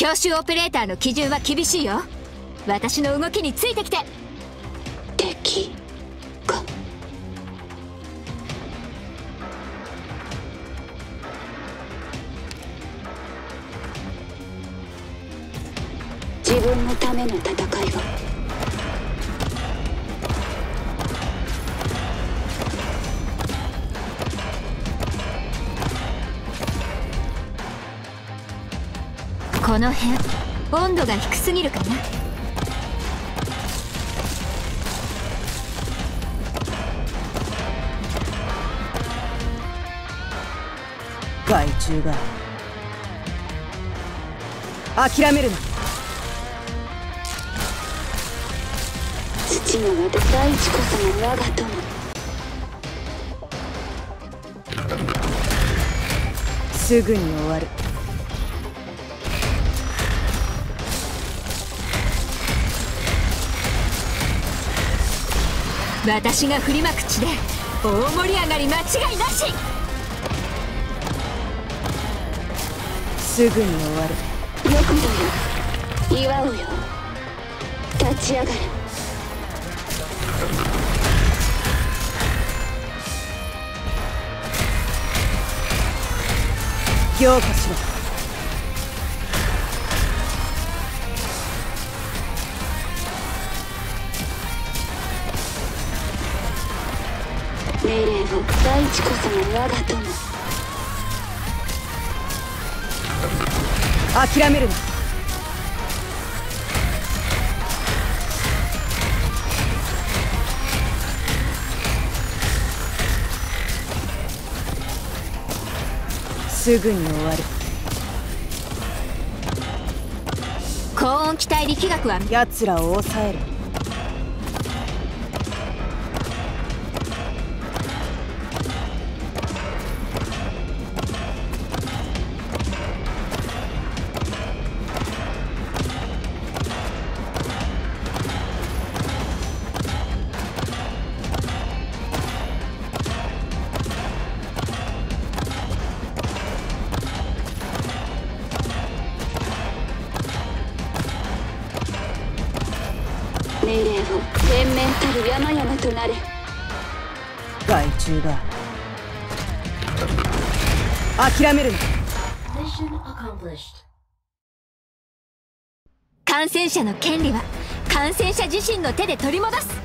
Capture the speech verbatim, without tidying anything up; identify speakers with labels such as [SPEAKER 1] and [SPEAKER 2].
[SPEAKER 1] 教習オペレーターの基準は厳しいよ。私の動きについてきて。
[SPEAKER 2] 敵か。自分のための戦いを。
[SPEAKER 1] この辺温度が低すぎるかな。
[SPEAKER 3] 害虫が諦めるな。
[SPEAKER 2] 父のもと大地こそが我が友。
[SPEAKER 3] すぐに終わる。
[SPEAKER 1] 私が振りまく地で大盛り上がり間違いなし。
[SPEAKER 3] すぐに終わる。
[SPEAKER 2] よく見よ、祝うよ。立ち上がる。
[SPEAKER 3] 強化しろ。
[SPEAKER 2] 命令を。大地こそが我が友。
[SPEAKER 3] 諦めるな。すぐに終わる。
[SPEAKER 1] 高温気体力学は
[SPEAKER 3] 奴らを抑える。
[SPEAKER 2] 命令を。連綿たる山々となれ。
[SPEAKER 3] 害虫が諦めるな。
[SPEAKER 1] 感染者の権利は感染者自身の手で取り戻す。